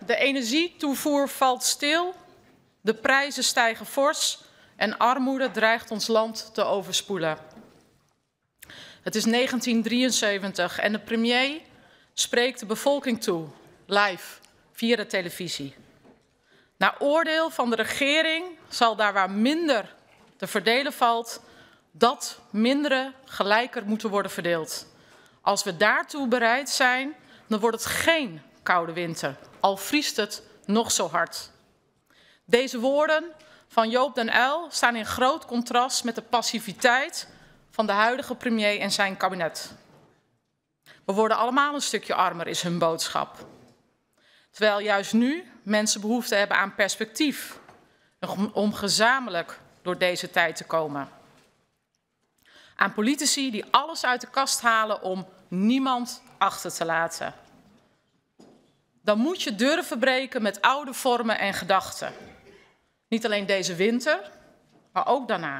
De energietoevoer valt stil, de prijzen stijgen fors en armoede dreigt ons land te overspoelen. Het is 1973 en de premier spreekt de bevolking toe, live, via de televisie. Naar oordeel van de regering zal daar waar minder te verdelen valt, dat mindere gelijker moeten worden verdeeld. Als we daartoe bereid zijn, dan wordt het geen koude winter, al vriest het nog zo hard. Deze woorden van Joop den Uyl staan in groot contrast met de passiviteit van de huidige premier en zijn kabinet. We worden allemaal een stukje armer, is hun boodschap. Terwijl juist nu mensen behoefte hebben aan perspectief, om gezamenlijk door deze tijd te komen. Aan politici die alles uit de kast halen om niemand achter te laten. Dan moet je durven breken met oude vormen en gedachten. Niet alleen deze winter, maar ook daarna.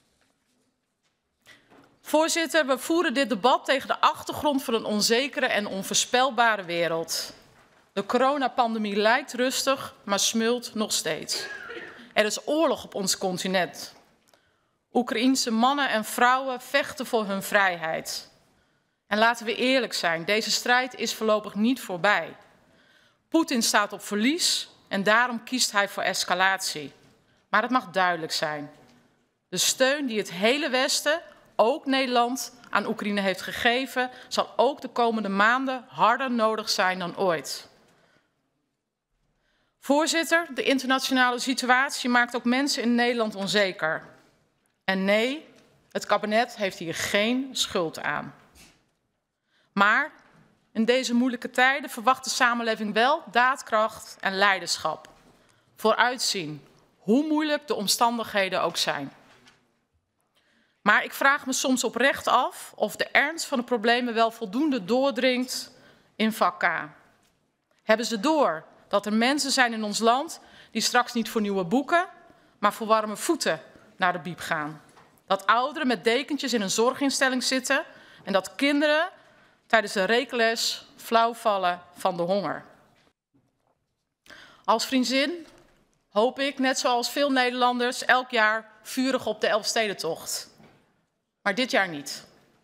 Voorzitter, we voeren dit debat tegen de achtergrond van een onzekere en onvoorspelbare wereld. De coronapandemie lijkt rustig, maar smult nog steeds. Er is oorlog op ons continent. Oekraïense mannen en vrouwen vechten voor hun vrijheid. En laten we eerlijk zijn, deze strijd is voorlopig niet voorbij. Poetin staat op verlies en daarom kiest hij voor escalatie. Maar het mag duidelijk zijn. De steun die het hele Westen, ook Nederland, aan Oekraïne heeft gegeven, zal ook de komende maanden harder nodig zijn dan ooit. Voorzitter, de internationale situatie maakt ook mensen in Nederland onzeker. En nee, het kabinet heeft hier geen schuld aan. Maar in deze moeilijke tijden verwacht de samenleving wel daadkracht en leiderschap. Vooruitzien, hoe moeilijk de omstandigheden ook zijn. Maar ik vraag me soms oprecht af of de ernst van de problemen wel voldoende doordringt in vak K. Hebben ze door dat er mensen zijn in ons land die straks niet voor nieuwe boeken, maar voor warme voeten naar de biep gaan? Dat ouderen met dekentjes in een zorginstelling zitten en dat kinderen tijdens de rekenles flauw vallen van de honger. Als vriendin hoop ik, net zoals veel Nederlanders, elk jaar vurig op de Elfstedentocht. Maar dit jaar niet.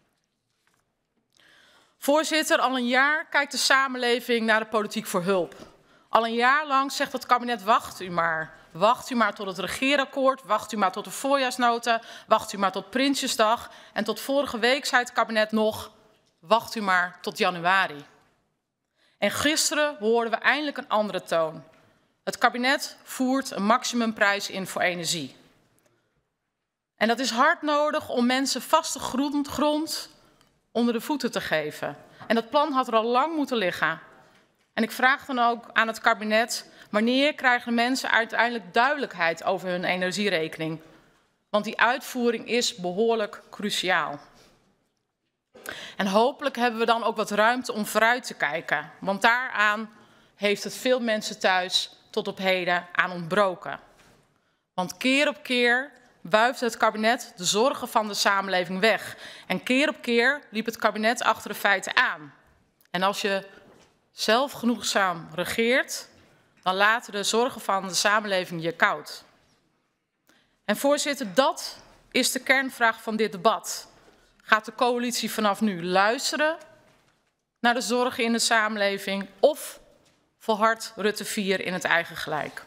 Voorzitter, al een jaar kijkt de samenleving naar de politiek voor hulp. Al een jaar lang zegt het kabinet, wacht u maar. Wacht u maar tot het regeerakkoord, wacht u maar tot de voorjaarsnota, wacht u maar tot Prinsjesdag. En tot vorige week zei het kabinet nog, wacht u maar tot januari. En gisteren hoorden we eindelijk een andere toon. Het kabinet voert een maximumprijs in voor energie. En dat is hard nodig om mensen vaste grond onder de voeten te geven. En dat plan had er al lang moeten liggen. En ik vraag dan ook aan het kabinet, wanneer krijgen mensen uiteindelijk duidelijkheid over hun energierekening? Want die uitvoering is behoorlijk cruciaal. En hopelijk hebben we dan ook wat ruimte om vooruit te kijken. Want daaraan heeft het veel mensen thuis tot op heden aan ontbroken. Want keer op keer wuift het kabinet de zorgen van de samenleving weg. En keer op keer liep het kabinet achter de feiten aan. En als je zelfgenoegzaam regeert, dan laten de zorgen van de samenleving je koud. En voorzitter, dat is de kernvraag van dit debat. Gaat de coalitie vanaf nu luisteren naar de zorgen in de samenleving of volhardt Rutte 4 in het eigen gelijk?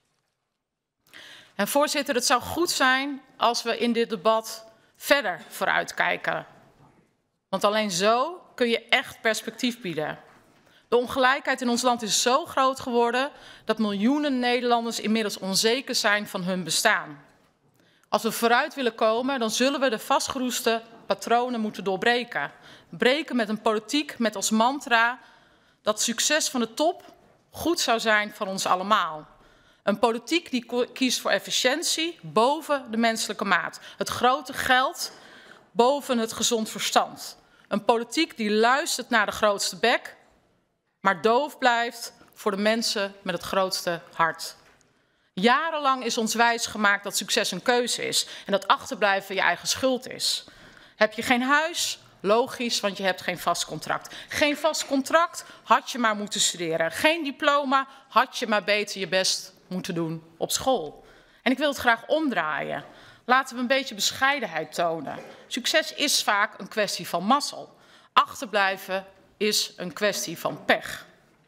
En voorzitter, het zou goed zijn als we in dit debat verder vooruitkijken. Want alleen zo kun je echt perspectief bieden. De ongelijkheid in ons land is zo groot geworden dat miljoenen Nederlanders inmiddels onzeker zijn van hun bestaan. Als we vooruit willen komen, dan zullen we de vastgeroeste patronen moeten doorbreken. Breken met een politiek met als mantra dat succes van de top goed zou zijn voor ons allemaal. Een politiek die kiest voor efficiëntie boven de menselijke maat. Het grote geld boven het gezond verstand. Een politiek die luistert naar de grootste bek, maar doof blijft voor de mensen met het grootste hart. Jarenlang is ons wijsgemaakt dat succes een keuze is en dat achterblijven je eigen schuld is. Heb je geen huis Logisch, want je hebt geen vast contract. Geen vast contract, had je maar moeten studeren. Geen diploma, had je maar beter je best moeten doen op school. En ik wil het graag omdraaien. Laten we een beetje bescheidenheid tonen. Succes is vaak een kwestie van mazzel. Achterblijven is een kwestie van pech.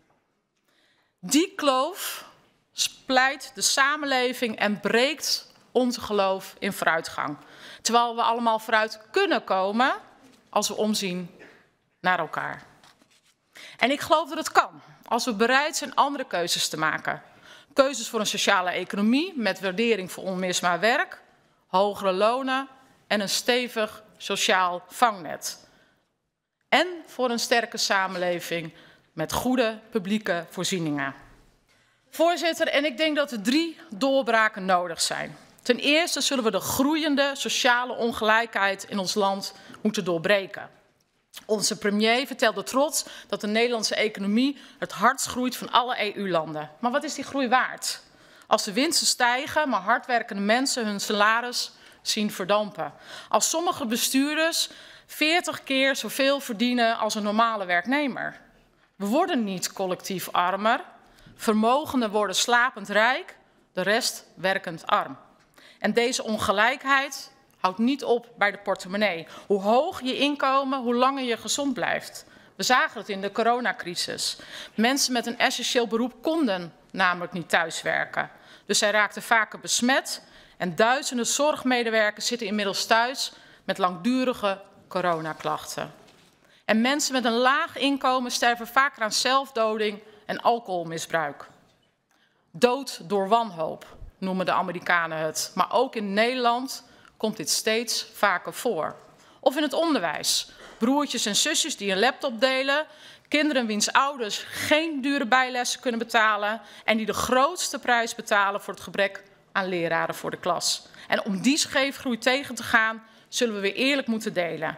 Die kloof splijt de samenleving en breekt onze geloof in vooruitgang. Terwijl we allemaal vooruit kunnen komen als we omzien naar elkaar. En ik geloof dat het kan, als we bereid zijn andere keuzes te maken. Keuzes voor een sociale economie met waardering voor onmisbaar werk, hogere lonen en een stevig sociaal vangnet. En voor een sterke samenleving met goede publieke voorzieningen. Voorzitter, en ik denk dat er 3 doorbraken nodig zijn. Ten eerste zullen we de groeiende sociale ongelijkheid in ons land moeten doorbreken. Onze premier vertelde trots dat de Nederlandse economie het hardst groeit van alle EU-landen. Maar wat is die groei waard? Als de winsten stijgen, maar hardwerkende mensen hun salaris zien verdampen. Als sommige bestuurders 40 keer zoveel verdienen als een normale werknemer. We worden niet collectief armer. Vermogenden worden slapend rijk, de rest werkend arm. En deze ongelijkheid houdt niet op bij de portemonnee. Hoe hoog je inkomen, hoe langer je gezond blijft. We zagen het in de coronacrisis. Mensen met een essentieel beroep konden namelijk niet thuiswerken. Dus zij raakten vaker besmet en duizenden zorgmedewerkers zitten inmiddels thuis met langdurige coronaklachten. En mensen met een laag inkomen sterven vaker aan zelfdoding en alcoholmisbruik. Dood door wanhoop noemen de Amerikanen het. Maar ook in Nederland komt dit steeds vaker voor. Of in het onderwijs. Broertjes en zusjes die een laptop delen. Kinderen wiens ouders geen dure bijlessen kunnen betalen. En die de grootste prijs betalen voor het gebrek aan leraren voor de klas. En om die scheefgroei tegen te gaan, zullen we weer eerlijk moeten delen.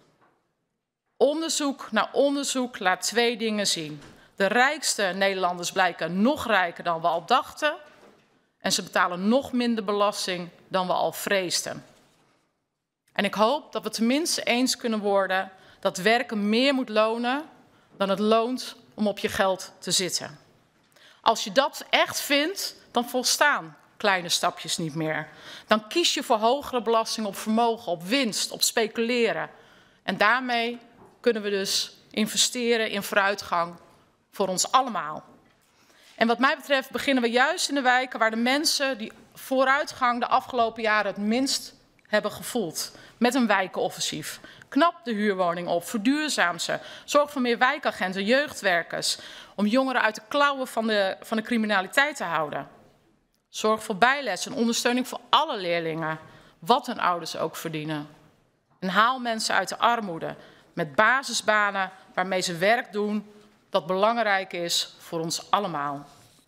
Onderzoek na onderzoek laat 2 dingen zien. De rijkste Nederlanders blijken nog rijker dan we al dachten. En ze betalen nog minder belasting dan we al vreesden. En ik hoop dat we tenminste eens kunnen worden dat werken meer moet lonen dan het loont om op je geld te zitten. Als je dat echt vindt, dan volstaan kleine stapjes niet meer. Dan kies je voor hogere belasting op vermogen, op winst, op speculeren. En daarmee kunnen we dus investeren in vooruitgang voor ons allemaal. En wat mij betreft beginnen we juist in de wijken waar de mensen die vooruitgang de afgelopen jaren het minst hebben gevoeld. Met een wijkenoffensief. Knap de huurwoning op, verduurzaam ze. Zorg voor meer wijkagenten, jeugdwerkers. Om jongeren uit de klauwen van de criminaliteit te houden. Zorg voor bijles en ondersteuning voor alle leerlingen. Wat hun ouders ook verdienen. En haal mensen uit de armoede. Met basisbanen waarmee ze werk doen dat belangrijk is voor ons allemaal.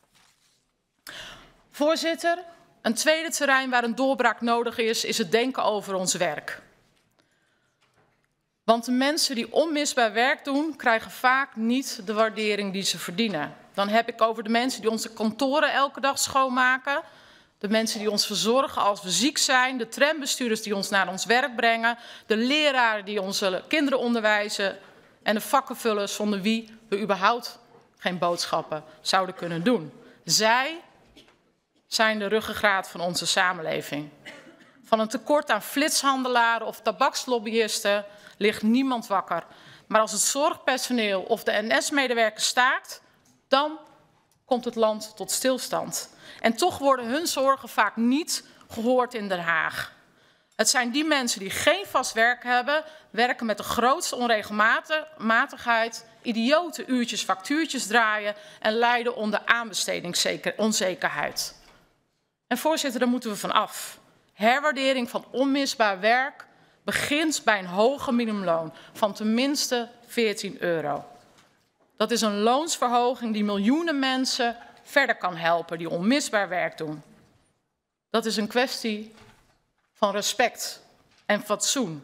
Voorzitter, een tweede terrein waar een doorbraak nodig is het denken over ons werk. Want de mensen die onmisbaar werk doen, krijgen vaak niet de waardering die ze verdienen. Dan heb ik over de mensen die onze kantoren elke dag schoonmaken, de mensen die ons verzorgen als we ziek zijn, de trambestuurders die ons naar ons werk brengen, de leraren die onze kinderen onderwijzen en de vakkenvullers zonder wie we überhaupt geen boodschappen zouden kunnen doen. Zij zijn de ruggengraat van onze samenleving. Van een tekort aan flitshandelaren of tabakslobbyisten ligt niemand wakker. Maar als het zorgpersoneel of de NS-medewerker staakt, dan komt het land tot stilstand. En toch worden hun zorgen vaak niet gehoord in Den Haag. Het zijn die mensen die geen vast werk hebben, werken met de grootste onregelmatigheid, idiote uurtjes, factuurtjes draaien en lijden onder aanbestedingsonzekerheid. En voorzitter, daar moeten we van af. Herwaardering van onmisbaar werk begint bij een hoger minimumloon van tenminste €14. Dat is een loonsverhoging die miljoenen mensen verder kan helpen die onmisbaar werk doen. Dat is een kwestie van respect en fatsoen.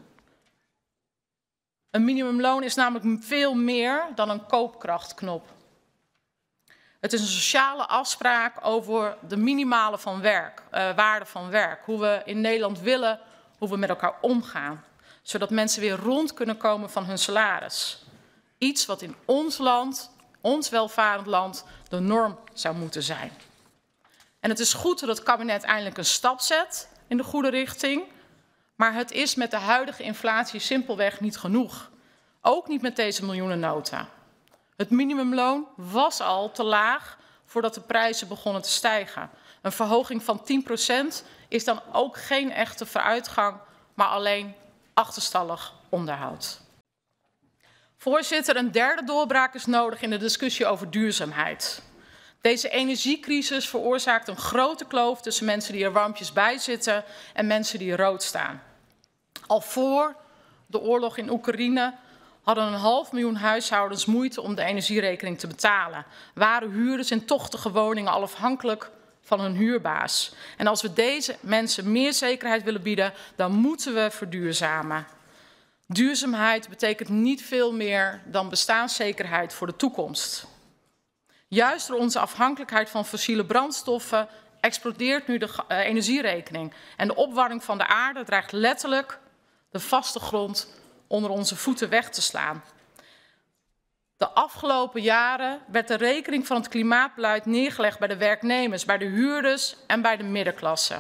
Een minimumloon is namelijk veel meer dan een koopkrachtknop. Het is een sociale afspraak over de minimale waarde van werk. Hoe we in Nederland willen, hoe we met elkaar omgaan. Zodat mensen weer rond kunnen komen van hun salaris. Iets wat in ons land, ons welvarend land, de norm zou moeten zijn. En het is goed dat het kabinet eindelijk een stap zet in de goede richting. Maar het is met de huidige inflatie simpelweg niet genoeg. Ook niet met deze miljoenennota. Het minimumloon was al te laag voordat de prijzen begonnen te stijgen. Een verhoging van 10% is dan ook geen echte vooruitgang, maar alleen achterstallig onderhoud. Voorzitter, een derde doorbraak is nodig in de discussie over duurzaamheid. Deze energiecrisis veroorzaakt een grote kloof tussen mensen die er warmpjes bij zitten en mensen die rood staan. Al voor de oorlog in Oekraïne hadden 500.000 huishoudens moeite om de energierekening te betalen. Waren huurders in tochtige woningen al afhankelijk van hun huurbaas. En als we deze mensen meer zekerheid willen bieden, dan moeten we verduurzamen. Duurzaamheid betekent niet veel meer dan bestaanszekerheid voor de toekomst. Juist door onze afhankelijkheid van fossiele brandstoffen explodeert nu de energierekening. En de opwarming van de aarde dreigt letterlijk de vaste grond onder onze voeten weg te slaan. De afgelopen jaren werd de rekening van het klimaatbeleid neergelegd bij de werknemers, bij de huurders en bij de middenklasse.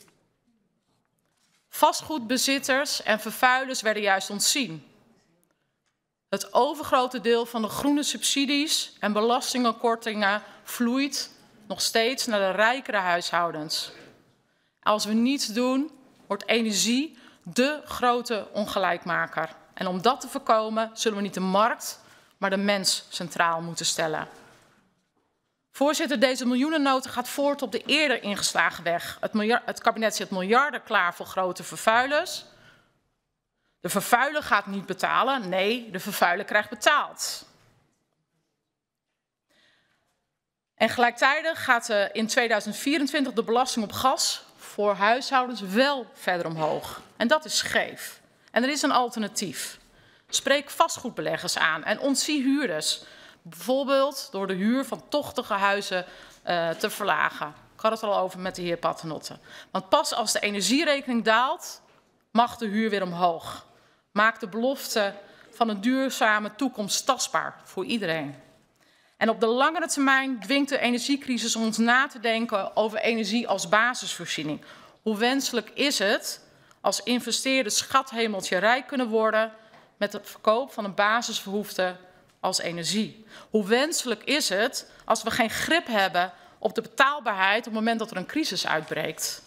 Vastgoedbezitters en vervuilers werden juist ontzien. Het overgrote deel van de groene subsidies en belastingenkortingen vloeit nog steeds naar de rijkere huishoudens. Als we niets doen, wordt energie dé grote ongelijkmaker. En om dat te voorkomen zullen we niet de markt, maar de mens centraal moeten stellen. Voorzitter, deze miljoenennota gaat voort op de eerder ingeslagen weg. Het kabinet zet miljarden klaar voor grote vervuilers. De vervuiler gaat niet betalen, nee, de vervuiler krijgt betaald. En gelijktijdig gaat in 2024 de belasting op gas voor huishoudens wel verder omhoog. En dat is scheef. En er is een alternatief. Spreek vastgoedbeleggers aan en ontzie huurders. Bijvoorbeeld door de huur van tochtige huizen te verlagen. Ik had het al over met de heer Paternotte. Want pas als de energierekening daalt, mag de huur weer omhoog. Maak de belofte van een duurzame toekomst tastbaar voor iedereen. En op de langere termijn dwingt de energiecrisis ons na te denken over energie als basisvoorziening. Hoe wenselijk is het als investeerders schathemeltje rijk kunnen worden met het verkoop van een basisbehoefte als energie? Hoe wenselijk is het als we geen grip hebben op de betaalbaarheid op het moment dat er een crisis uitbreekt?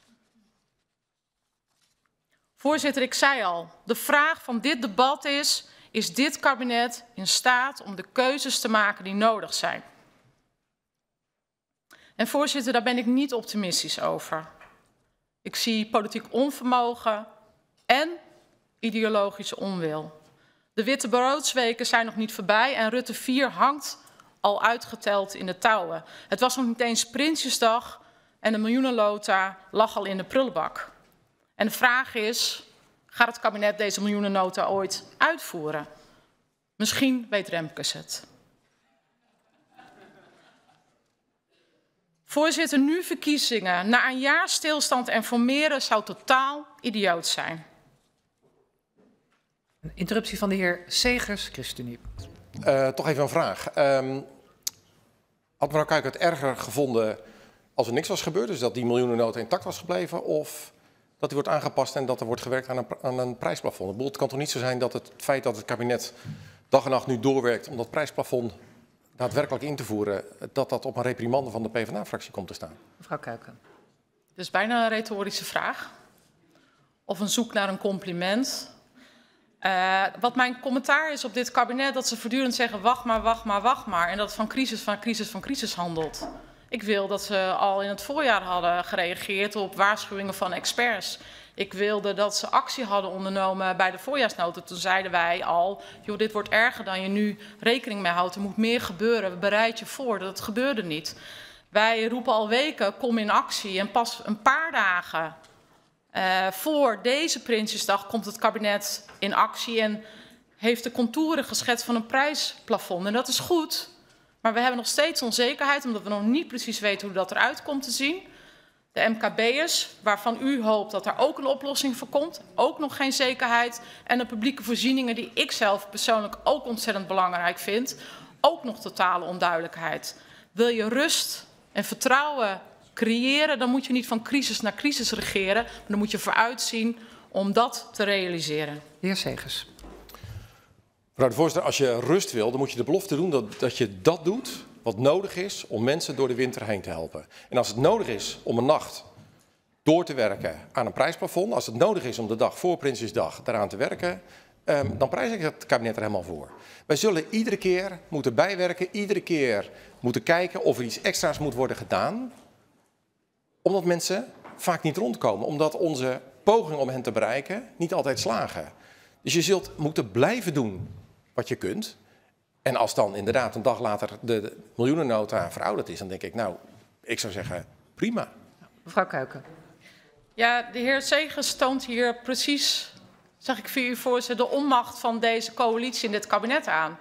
Voorzitter, ik zei al, de vraag van dit debat is dit kabinet in staat om de keuzes te maken die nodig zijn? En voorzitter, daar ben ik niet optimistisch over. Ik zie politiek onvermogen en ideologische onwil. De wittebroodsweken zijn nog niet voorbij en Rutte 4 hangt al uitgeteld in de touwen. Het was nog niet eens Prinsjesdag en de miljoenennota lag al in de prullenbak. En de vraag is, gaat het kabinet deze miljoenennota ooit uitvoeren? Misschien weet Remkes het. Voorzitter, nu verkiezingen. Na een jaar stilstand en formeren zou totaal idioot zijn. Een interruptie van de heer Segers, ChristenUnie. Toch even een vraag. Had mevrouw Kuiken het erger gevonden als er niks was gebeurd, dus dat die miljoenennota intact was gebleven, of dat die wordt aangepast en dat er wordt gewerkt aan een prijsplafond? Ik bedoel, het kan toch niet zo zijn dat het feit dat het kabinet dag en nacht nu doorwerkt om dat prijsplafond daadwerkelijk in te voeren, dat op een reprimande van de PvdA-fractie komt te staan? Mevrouw Kuiken. Het is bijna een retorische vraag. Of een zoek naar een compliment. Wat mijn commentaar is op dit kabinet, dat ze voortdurend zeggen wacht maar, wacht maar, wacht maar. En dat het van crisis handelt. Ik wil dat ze al in het voorjaar hadden gereageerd op waarschuwingen van experts. Ik wilde dat ze actie hadden ondernomen bij de voorjaarsnota. Toen zeiden wij al, joh, dit wordt erger dan je nu rekening mee houdt. Er moet meer gebeuren, bereid je voor. Dat gebeurde niet. Wij roepen al weken, kom in actie. En pas een paar dagen voor deze Prinsjesdag komt het kabinet in actie en heeft de contouren geschetst van een prijsplafond. En dat is goed, maar we hebben nog steeds onzekerheid, omdat we nog niet precies weten hoe dat eruit komt te zien. De MKB'ers, waarvan u hoopt dat er ook een oplossing voor komt, ook nog geen zekerheid. En de publieke voorzieningen, die ik zelf persoonlijk ook ontzettend belangrijk vind, ook nog totale onduidelijkheid. Wil je rust en vertrouwen creëren, dan moet je niet van crisis naar crisis regeren, maar dan moet je vooruitzien om dat te realiseren. De heer Segers. Mevrouw de voorzitter, als je rust wil, dan moet je de belofte doen dat je dat doet wat nodig is om mensen door de winter heen te helpen. En als het nodig is om een nacht door te werken aan een prijsplafond, als het nodig is om de dag voor Prinsjesdag daaraan te werken, dan prijs ik het kabinet er helemaal voor. Wij zullen iedere keer moeten bijwerken, iedere keer moeten kijken of er iets extra's moet worden gedaan, omdat mensen vaak niet rondkomen, omdat onze pogingen om hen te bereiken niet altijd slagen. Dus je zult moeten blijven doen wat je kunt. En als dan inderdaad een dag later de miljoenennota verouderd is, dan denk ik, nou, ik zou zeggen, prima. Mevrouw Kuiken. Ja, de heer Segers toont hier precies, zeg ik voor u voorzitter, de onmacht van deze coalitie en dit kabinet aan.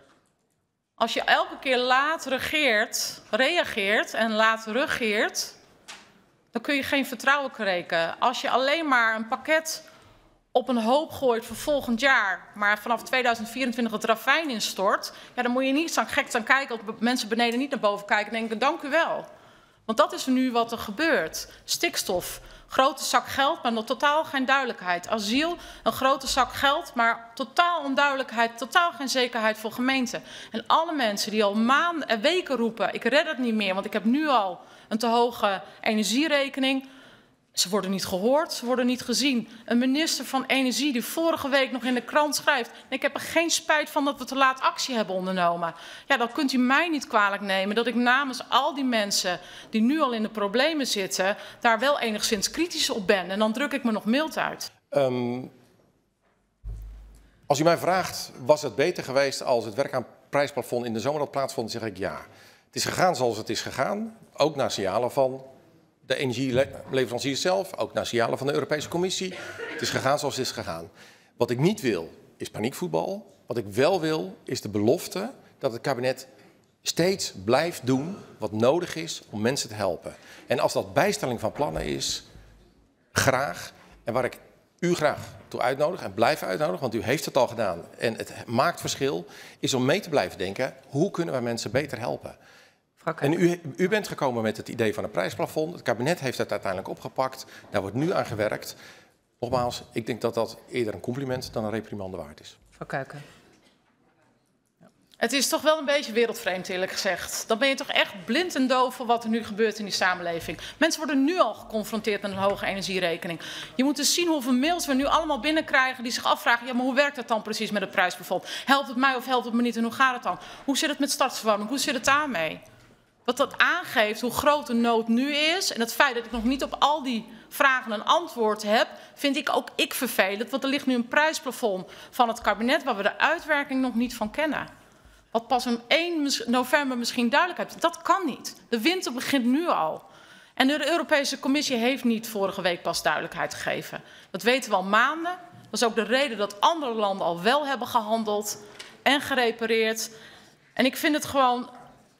Als je elke keer laat reageert en laat regeert, dan kun je geen vertrouwen kweken. Als je alleen maar een pakket op een hoop gooit voor volgend jaar, maar vanaf 2024 het ravijn instort, ja, dan moet je niet gek staan kijken, dat mensen beneden niet naar boven kijken en denken, dank u wel. Want dat is nu wat er gebeurt. Stikstof, grote zak geld, maar nog totaal geen duidelijkheid. Asiel, een grote zak geld, maar totaal onduidelijkheid, totaal geen zekerheid voor gemeenten. En alle mensen die al maanden en weken roepen, ik red het niet meer, want ik heb nu al een te hoge energierekening. Ze worden niet gehoord, ze worden niet gezien. Een minister van Energie die vorige week nog in de krant schrijft, ik heb er geen spijt van dat we te laat actie hebben ondernomen. Ja, dan kunt u mij niet kwalijk nemen dat ik namens al die mensen die nu al in de problemen zitten, daar wel enigszins kritisch op ben. En dan druk ik me nog mild uit. Als u mij vraagt, was het beter geweest als het werk aan prijsplafond in de zomer had plaatsvond, zeg ik ja. Het is gegaan zoals het is gegaan, ook naar signalen van de energieleveranciers zelf, ook naar signalen van de Europese Commissie. Het is gegaan zoals het is gegaan. Wat ik niet wil, is paniekvoetbal. Wat ik wel wil, is de belofte dat het kabinet steeds blijft doen wat nodig is om mensen te helpen. En als dat bijstelling van plannen is, graag. En waar ik u graag toe uitnodig en blijf uitnodigen, want u heeft het al gedaan en het maakt verschil, is om mee te blijven denken, hoe kunnen we mensen beter helpen? En u bent gekomen met het idee van een prijsplafond. Het kabinet heeft het uiteindelijk opgepakt. Daar wordt nu aan gewerkt. Nogmaals, ik denk dat dat eerder een compliment dan een reprimande waard is. Mevrouw Kuiken. Het is toch wel een beetje wereldvreemd, eerlijk gezegd. Dan ben je toch echt blind en doof voor wat er nu gebeurt in die samenleving. Mensen worden nu al geconfronteerd met een hoge energierekening. Je moet dus zien hoeveel mails we nu allemaal binnenkrijgen die zich afvragen, ja, maar hoe werkt dat dan precies met het prijsplafond? Helpt het mij of helpt het me niet en hoe gaat het dan? Hoe zit het met stadsverwarming? Hoe zit het daarmee? Wat dat aangeeft hoe groot de nood nu is en het feit dat ik nog niet op al die vragen een antwoord heb, vind ik ook vervelend. Want er ligt nu een prijsplafond van het kabinet waar we de uitwerking nog niet van kennen. Wat pas om 1 november misschien duidelijk is. Dat kan niet. De winter begint nu al. En de Europese Commissie heeft niet vorige week pas duidelijkheid gegeven. Dat weten we al maanden. Dat is ook de reden dat andere landen al wel hebben gehandeld en gerepareerd. En ik vind het gewoon,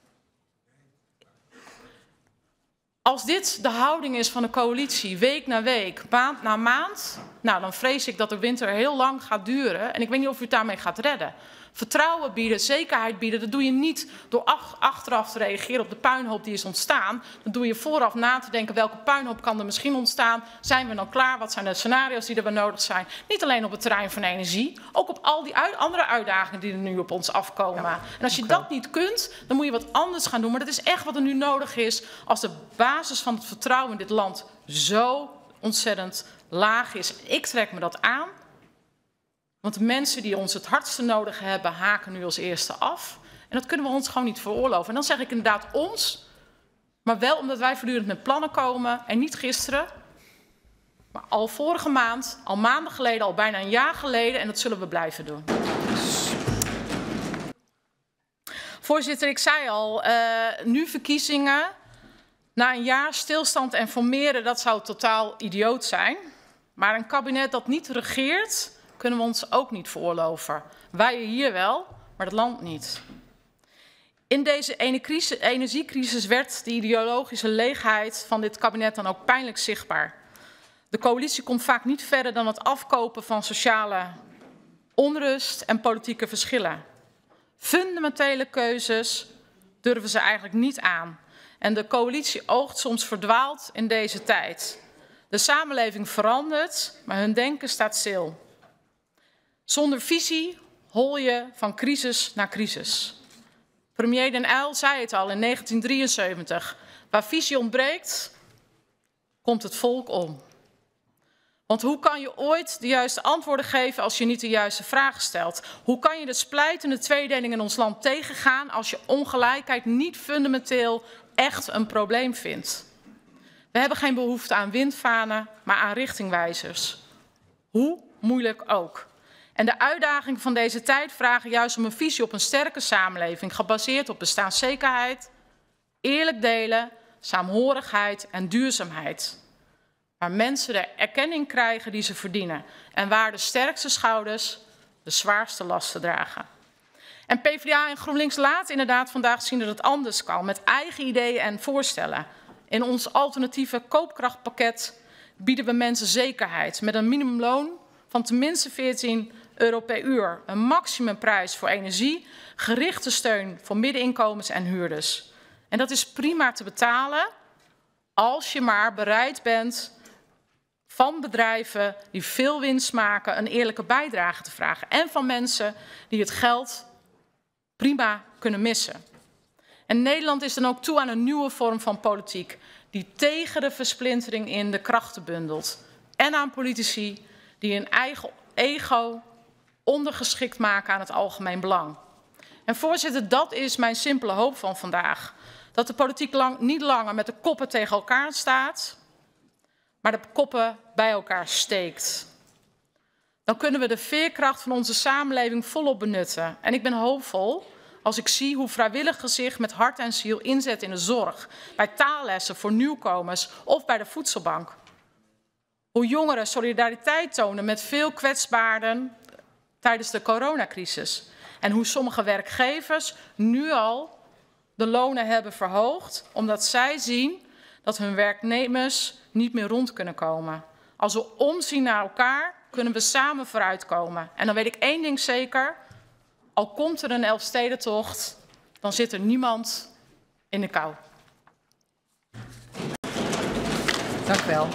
als dit de houding is van de coalitie, week na week, maand na maand, nou, dan vrees ik dat de winter heel lang gaat duren. En ik weet niet of u het daarmee gaat redden. Vertrouwen bieden, zekerheid bieden, dat doe je niet door achteraf te reageren op de puinhoop die is ontstaan. Dat doe je vooraf na te denken, welke puinhoop kan er misschien ontstaan? Zijn we dan klaar? Wat zijn de scenario's die er wel nodig zijn? Niet alleen op het terrein van energie, ook op al die andere uitdagingen die er nu op ons afkomen. Ja, en als je dat niet kunt, dan moet je wat anders gaan doen. Maar dat is echt wat er nu nodig is als de basis van het vertrouwen in dit land zo ontzettend laag is. Ik trek me dat aan. Want de mensen die ons het hardste nodig hebben, haken nu als eerste af. En dat kunnen we ons gewoon niet veroorloven. En dan zeg ik inderdaad ons, maar wel omdat wij voortdurend met plannen komen. En niet gisteren, maar al vorige maand, al maanden geleden, al bijna een jaar geleden. En dat zullen we blijven doen. Voorzitter, ik zei al, nu verkiezingen. Na een jaar stilstand en formeren, dat zou totaal idioot zijn. Maar een kabinet dat niet regeert, kunnen we ons ook niet veroorloven. Wij hier wel, maar het land niet. In deze energiecrisis werd de ideologische leegheid van dit kabinet dan ook pijnlijk zichtbaar. De coalitie komt vaak niet verder dan het afkopen van sociale onrust en politieke verschillen. Fundamentele keuzes durven ze eigenlijk niet aan. En de coalitie oogt soms verdwaald in deze tijd. De samenleving verandert, maar hun denken staat stil. Zonder visie hol je van crisis naar crisis. Premier Den Uyl zei het al in 1973. Waar visie ontbreekt, komt het volk om. Want hoe kan je ooit de juiste antwoorden geven als je niet de juiste vragen stelt? Hoe kan je de splijtende tweedeling in ons land tegengaan als je ongelijkheid niet fundamenteel echt een probleem vindt? We hebben geen behoefte aan windvanen, maar aan richtingwijzers. Hoe moeilijk ook. En de uitdagingen van deze tijd vragen juist om een visie op een sterke samenleving, gebaseerd op bestaanszekerheid, eerlijk delen, saamhorigheid en duurzaamheid. Waar mensen de erkenning krijgen die ze verdienen en waar de sterkste schouders de zwaarste lasten dragen. En PvdA en GroenLinks laten inderdaad vandaag zien dat het anders kan, met eigen ideeën en voorstellen. In ons alternatieve koopkrachtpakket bieden we mensen zekerheid met een minimumloon van tenminste 14 euro per uur, een maximumprijs voor energie, gerichte steun voor middeninkomens en huurders. En dat is prima te betalen als je maar bereid bent van bedrijven die veel winst maken een eerlijke bijdrage te vragen. En van mensen die het geld prima kunnen missen. En Nederland is dan ook toe aan een nieuwe vorm van politiek die tegen de versplintering in de krachten bundelt. En aan politici die hun eigen ego ondergeschikt maken aan het algemeen belang. En voorzitter, dat is mijn simpele hoop van vandaag. Dat de politiek niet langer met de koppen tegen elkaar staat, maar de koppen bij elkaar steekt. Dan kunnen we de veerkracht van onze samenleving volop benutten. En ik ben hoopvol als ik zie hoe vrijwilligers zich met hart en ziel inzetten in de zorg, bij taallessen voor nieuwkomers of bij de voedselbank. Hoe jongeren solidariteit tonen met veel kwetsbaarden tijdens de coronacrisis. En hoe sommige werkgevers nu al de lonen hebben verhoogd, omdat zij zien dat hun werknemers niet meer rond kunnen komen. Als we omzien naar elkaar, kunnen we samen vooruitkomen. En dan weet ik één ding zeker, al komt er een Elfstedentocht, dan zit er niemand in de kou. Dank u wel.